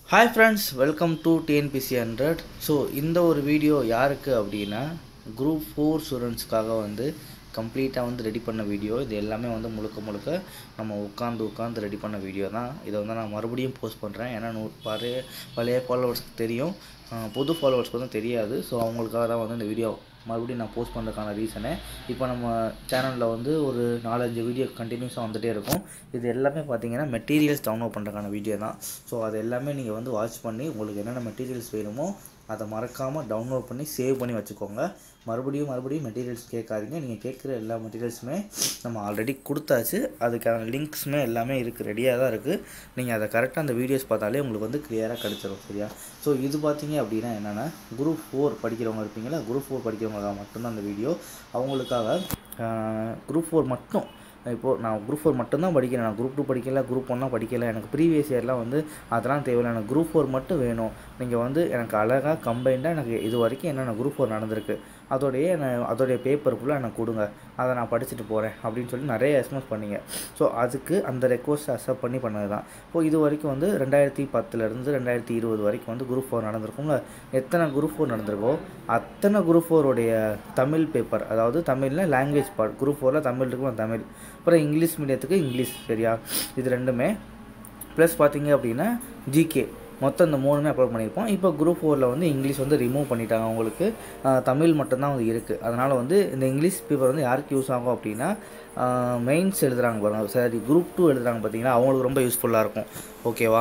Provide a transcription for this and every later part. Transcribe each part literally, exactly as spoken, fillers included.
Hi friends, welcome to T N P C one hundred. So இந்த ஒரு video யாருக்கு அப்படின்னா குரூப் ஃபோர் ஸ்டூடெண்ட்ஸ்க்காக வந்து கம்ப்ளீட்டாக வந்து ரெடி பண்ண வீடியோ. இது எல்லாமே வந்து முழுக்க முழுக்க நம்ம உட்காந்து உட்காந்து ரெடி பண்ண வீடியோ தான். இதை வந்து நான் மறுபடியும் போஸ்ட் பண்ணுறேன். ஏன்னா நூறு பழைய பழைய ஃபாலோவர்ஸ்க்கு தெரியும், புது ஃபாலோவர்ஸ்க்கு வந்து தெரியாது. ஸோ அவங்களுக்காக தான் வந்து இந்த வீடியோ மறுபடியும் நான் போஸ்ட் பண்ணுறதுக்கான ரீசனே. இப்போ நம்ம சேனலில் வந்து ஒரு நாலஞ்சு வீடியோ கண்டினியூஸாக வந்துகிட்டே இருக்கும். இது எல்லாமே பார்த்தீங்கன்னா மெட்டீரியல்ஸ் டவுன்லோட் பண்ணுறதுக்கான வீடியோ தான். ஸோ அது எல்லாமே நீங்கள் வந்து வாட்ச் பண்ணி உங்களுக்கு என்னென்ன மெட்டீரியல்ஸ் வேணுமோ அதை மறக்காமல் டவுன்லோட் பண்ணி சேவ் பண்ணி வச்சுக்கோங்க. மறுபடியும் மறுபடியும் மெட்டீரியல்ஸ் கேட்காதீங்க. நீங்கள் கேட்குற எல்லா மெட்டீரியல்ஸுமே நம்ம ஆல்ரெடி கொடுத்தாச்சு. அதுக்கான லிங்க்ஸுமே எல்லாமே இருக்குது, ரெடியாக தான் இருக்குது. நீங்கள் அதை கரெக்டாக அந்த வீடியோஸ் பார்த்தாலே உங்களுக்கு வந்து கிளியராக கிடச்சிடும், சரியா? ஸோ இது பார்த்தீங்க அப்படின்னா என்னென்னா, குரூப் ஃபோர் படிக்கிறவங்க இருப்பீங்களா, குரூப் ஃபோர் படிக்கிறவங்களுக்காக மட்டும்தான் அந்த வீடியோ. அவங்களுக்காக குரூப் ஃபோர் மட்டும். இப்போது நான் குரூப் ஃபோர் மட்டும்தான் படிக்கிறேன், நான் குரூப் டூ படிக்கல, குரூப் ஒன்லாம் படிக்கலை, எனக்கு ப்ரீவியஸ் இயர்லாம் வந்து அதெல்லாம் தேவையில்லை, எனக்கு குரூப் ஃபோர் மட்டும் வேணும். நீங்கள் வந்து எனக்கு அழகாக கம்பைண்டாக எனக்கு இது வரைக்கும் என்னென்ன குரூப் ஃபோர் நடந்திருக்கு அதோடைய அதோடைய பேப்பர் ஃபுல்லாக எனக்கு கொடுங்க, அதை நான் படிச்சுட்டு போகிறேன் அப்படின்னு சொல்லி நிறைய எஸ்எம்எஸ் பண்ணிங்க. ஸோ அதுக்கு அந்த ரெக்வஸ்ட் அக்செப்ட் பண்ணி பண்ணது தான். இப்போ இது வரைக்கும் வந்து ரெண்டாயிரத்தி பத்துலேருந்து ரெண்டாயிரத்தி இருபது வரைக்கும் வந்து குரூப் ஃபோர் நடந்திருக்குங்க. எத்தனை குரூப் ஃபோர் நடந்திருக்கோ அத்தனை குரூப் ஃபோருடைய தமிழ் பேப்பர், அதாவது தமிழில் லாங்குவேஜ் பார்ட், குரூப் ஃபோரில் தமிழ் இருக்கும், தமிழ், அப்புறம் இங்கிலீஷ் மீடியத்துக்கு இங்கிலீஷ், சரியா? இது ரெண்டுமே ப்ளஸ் பார்த்தீங்க அப்படின்னா ஜிகே, மொத்தம் இந்த மூணுமே அப்லோட் பண்ணியிருப்போம். இப்போ குரூப் ஃபோரில் வந்து இங்கிலீஷ் வந்து ரிமூவ் பண்ணிட்டாங்க, அவங்களுக்கு தமிழ் மட்டும்தான் வந்து இருக்குது. அதனால் வந்து இந்த இங்கிலீஷ் பேப்பர் வந்து யாருக்கு யூஸ் ஆகும் அப்படின்னா மெயின்ஸ் எழுதுகிறாங்க பாருங்கள், சரி, குரூப் டூ எழுதுகிறாங்க பார்த்தீங்கன்னா, அவங்களுக்கு ரொம்ப யூஸ்ஃபுல்லாக இருக்கும், ஓகேவா?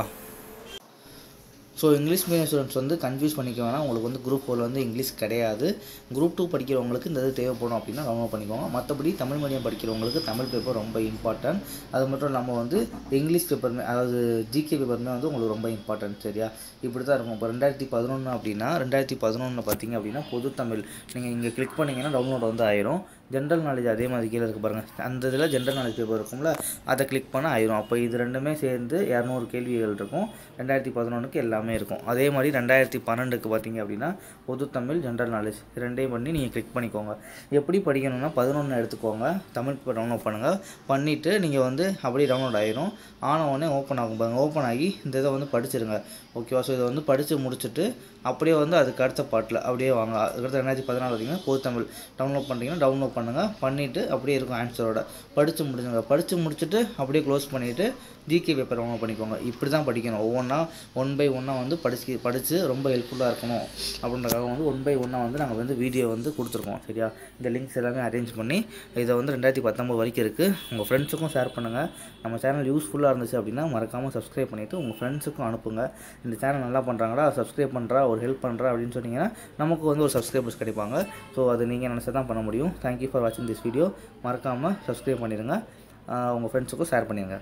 ஸோ இங்கிலீஷ் மீடியம் ஸ்டூடெண்ட்ஸ் வந்து கன்ஃபியூஸ் பண்ணிக்க வேணாம். உங்களுக்கு வந்து குரூப் ஃபோரில் வந்து இங்கிலீஷ் கிடையாது. குரூப் டூ படிக்கிறவங்களுக்கு இந்த இது தேவைப்படும் அப்படின்னா டவுன்லோட் பண்ணிக்கோங்க. மற்றபடி தமிழ் மீடியம் படிக்கிறவங்களுக்கு தமிழ் பேப்பர் ரொம்ப இம்பார்ட்டன்ட். அது மட்டும் இல்லாமல் வந்து இங்கிலீஷ் பேப்பருமே, அதாவது ஜிகே பேப்பருமே வந்து உங்களுக்கு ரொம்ப இம்பார்ட்டன்ட், சரியா? இப்படி தான் இருக்கும். இப்போ ரெண்டாயிரத்தி பதினொன்று அப்படின்னா ரெண்டாயிரத்தி பதினொன்று பார்த்தீங்க அப்படின்னா பொது தமிழ் நீங்கள் இங்கே கிளிக் பண்ணிங்கன்னா டவுன்லோட் வந்து ஆயிரும். ஜென்ரல் நாலேஜ் அதே மாதிரி கீழே இருக்குது பாருங்கள், அந்த இதில் ஜென்ரல் நாலேஜ் பேப்பர் இருக்கும்ல, அதை கிளிக் பண்ண ஆயிரும். அப்போ இது ரெண்டுமே சேர்ந்து இரநூறு கேள்விகள் இருக்கும். ரெண்டாயிரத்தி பதினொன்றுக்கு எல்லாமே இருக்கும். அதே மாதிரி ரெண்டாயிரத்தி பன்னெண்டுக்கு பார்த்தீங்க அப்படின்னா பொது தமிழ், ஜென்ரல் நாலேஜ் ரெண்டையும் பண்ணி நீங்கள் கிளிக் பண்ணிக்கோங்க. எப்படி படிக்கணும்னா பதினொன்று எடுத்துக்கோங்க, தமிழ் பேப்பர் டவுன்லோட் பண்ணுங்கள். பண்ணிவிட்டு நீங்கள் வந்து அப்படியே டவுன்லோட் ஆயிரும். ஆன உடனே ஓப்பன் ஆகும் பாருங்கள், ஓப்பன் ஆகி இந்த இதை வந்து படிச்சிருங்க, ஓகேவா? ஸோ இதை வந்து படித்து முடிச்சுட்டு அப்படியே வந்து அதுக்கு அடுத்த பாட்டில் அப்படியே வாங்க. அதுக்கடுத்து ரெண்டாயிரத்தி பதினாலு பார்த்தீங்கன்னா பொது தமிழ் டவுன்லோட் பண்ணிட்டீங்கன்னா டவுன்லோட் பண்ணுங்கள். பண்ணிவிட்டு அப்படியே இருக்கும் ஆன்சரோட படித்து முடிச்சுங்க. படித்து முடிச்சுட்டு அப்படியே க்ளோஸ் பண்ணிவிட்டு ஜிகே பேப்பர் டவுன்லோட் பண்ணிக்கோங்க. இப்படி தான் படிக்கணும். ஒவ்வொன்றா ஒன் பை ஒன்னாக வந்து படிச்சு படித்து ரொம்ப ஹெல்ப்ஃபுல்லாக இருக்கணும் அப்படின்றக்காக வந்து ஒன் பை ஒன்னாக வந்து நாங்கள் வந்து வீடியோ வந்து கொடுத்துருக்கோம், சரியா? இந்த லிங்க்ஸ் எல்லாமே அரேஞ்ச் பண்ணி இதை வந்து ரெண்டாயிரத்தி பத்தொம்பது வரைக்கும் இருக்குது. உங்கள் ஃப்ரெண்ட்ஸுக்கும் ஷேர் பண்ணுங்கள். நம்ம சேனல் யூஸ்ஃபுல்லாக இருந்துச்சு அப்படின்னா மறக்காமல் சப்ஸ்கிரைப் பண்ணிவிட்டு உங்கள் ஃப்ரெண்ட்ஸுக்கும் அனுப்புங்க. இந்த சேனல் நல்லா பண்ணுறாங்களா, சப்ஸ்கிரைப் பண்ணுறா, ஒரு ஹெல்ப் பண்ணுறா அப்படின்னு சொன்னீங்கன்னா நமக்கு வந்து ஒரு சப்ஸ்கிரைபர்ஸ் கிடைப்பாங்க. ஸோ அது நீங்கள் நினச்சா தான் பண்ண முடியும். தேங்க்யூ ஃபார் வாட்சிங் திஸ் வீடியோ. மறக்காமல் சப்ஸ்கிரைப் பண்ணிடுங்க, உங்கள் ஃப்ரெண்ட்ஸுக்கும் ஷேர் பண்ணிடுங்க.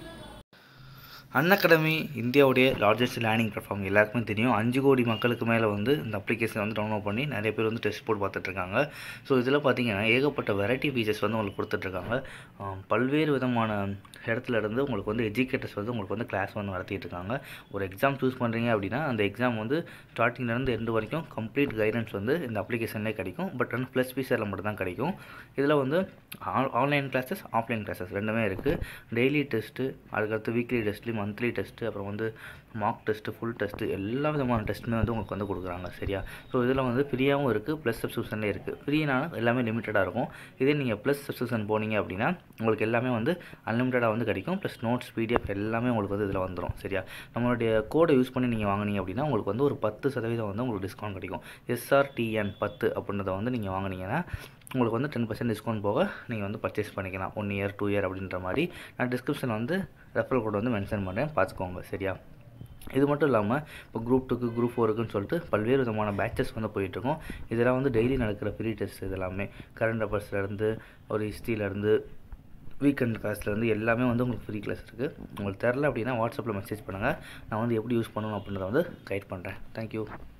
அன்அகாடமி இந்தியாவுடைய லார்ஜஸ்ட் லேர்னிங் பிளாட்ஃபார்ம் எல்லாருக்குமே தெரியும். அஞ்சு கோடி மக்களுக்கு மேலே வந்து இந்த அப்ளிகேஷன் வந்து டவுன்லோட் பண்ணி நிறைய பேர் வந்து டெஸ்ட் போட்டு பார்த்துட்ருக்காங்க. ஸோ இதில் பார்த்தீங்கன்னா ஏகப்பட்ட வெரைட்டி ஃபீச்சர்ஸ் வந்து உங்களுக்கு கொடுத்துட்ருக்காங்க. பல்வேறு விதமான இடத்துல இருந்து உங்களுக்கு வந்து எஜுகேட்டர்ஸ் வந்து உங்களுக்கு வந்து கிளாஸ் வந்து நடத்திட்டு இருக்காங்க. ஒரு எக்ஸாம் சூஸ் பண்ணுறீங்க அப்படின்னா அந்த எக்ஸாம் வந்து ஸ்டார்டிங்லேருந்து எண்டு வரைக்கும் கம்ப்ளீட் கைடன்ஸ் வந்து இந்த அப்ளிகேஷன்லேயே கிடைக்கும். பட் வந்து ப்ளஸ் ஃபீஸரில் மட்டும் தான் கிடைக்கும். இதில் வந்து ஆன்லைன் கிளாஸஸ், ஆஃப்லைன் கிளாஸஸ் ரெண்டுமே இருக்குது. டெய்லி டெஸ்ட்டு, அதுக்கடுத்து வீக்லி டெஸ்ட்டு, மந்த்லி டெஸ்ட்டு, அப்புறம் வந்து மார்க் டெஸ்ட்டு, ஃபுல் டெஸ்ட்டு, எல்லா விதமான டெஸ்ட்டுமே வந்து உங்களுக்கு வந்து கொடுக்குறாங்க, சரியா? ஸோ இதில் வந்து ஃப்ரீயாகவும் இருக்குது, ப்ளஸ் சப்ஸ்கிரிப்ஷன்லேயே இருக்குது. ஃப்ரீனா எல்லாமே லிமிட்டடாக இருக்கும். இதே நீங்கள் ப்ளஸ் சப்ஸ்கிரிப்ஷன் போனீங்க அப்படின்னா உங்களுக்கு எல்லாமே வந்து அன்லிமிட்டடாக வந்து கிடைக்கும். ப்ளஸ் நோட்ஸ், பிடிஎஃப் எல்லாமே உங்களுக்கு வந்து இதில் வந்துடும், சரியா? நம்மளுடைய கோடை யூஸ் பண்ணி நீங்கள் வாங்கினீங்க அப்படின்னா உங்களுக்கு வந்து ஒரு பத்து சதவீதம் வந்து உங்களுக்கு டிஸ்கவுண்ட் கிடைக்கும். எஸ்ஆர்டிஎன் பத்து அப்படின்றத வந்து நீங்கள் வாங்கினீங்கன்னா உங்களுக்கு வந்து டென் பர்சன்ட் டிஸ்கவுண்ட் போக நீங்கள் வந்து பர்ச்சேஸ் பண்ணிக்கலாம். ஒன் இயர் டூ இயர் அப்படின்ற மாதிரி நான் டிஸ்கிரிப்ஷன் வந்து ரெஃபரல் கோட் வந்து மென்ஷன் பண்ணுறேன், பார்த்துக்கோங்க, சரியா? இது மட்டும் இல்லாமல் இப்போ குரூப் டூக்கு, குரூப் ஃபோருக்குன்னு சொல்லிட்டு பல்வேறு விதமான பேட்சஸ் வந்து போயிட்டுருக்கோம். இதெல்லாம் வந்து டெய்லி நடக்கிற ஃப்ரீ டெஸ்ட், இதெல்லாமே கரண்ட் அஃபேர்ஸ்லேருந்து ஒரு ஹிஸ்ட்ரியிலேருந்து வீக்கெண்ட் கிளாஸ்லேருந்து எல்லாமே வந்து உங்களுக்கு ஃப்ரீ கிளாஸ் இருக்குது. உங்களுக்கு தெரில அப்படின்னா வாட்ஸ்அப்பில் மெசேஜ் பண்ணுங்கள், நான் வந்து எப்படி யூஸ் பண்ணணும் அப்படின்றத வந்து கைட் பண்ணுறேன். தேங்க்யூ.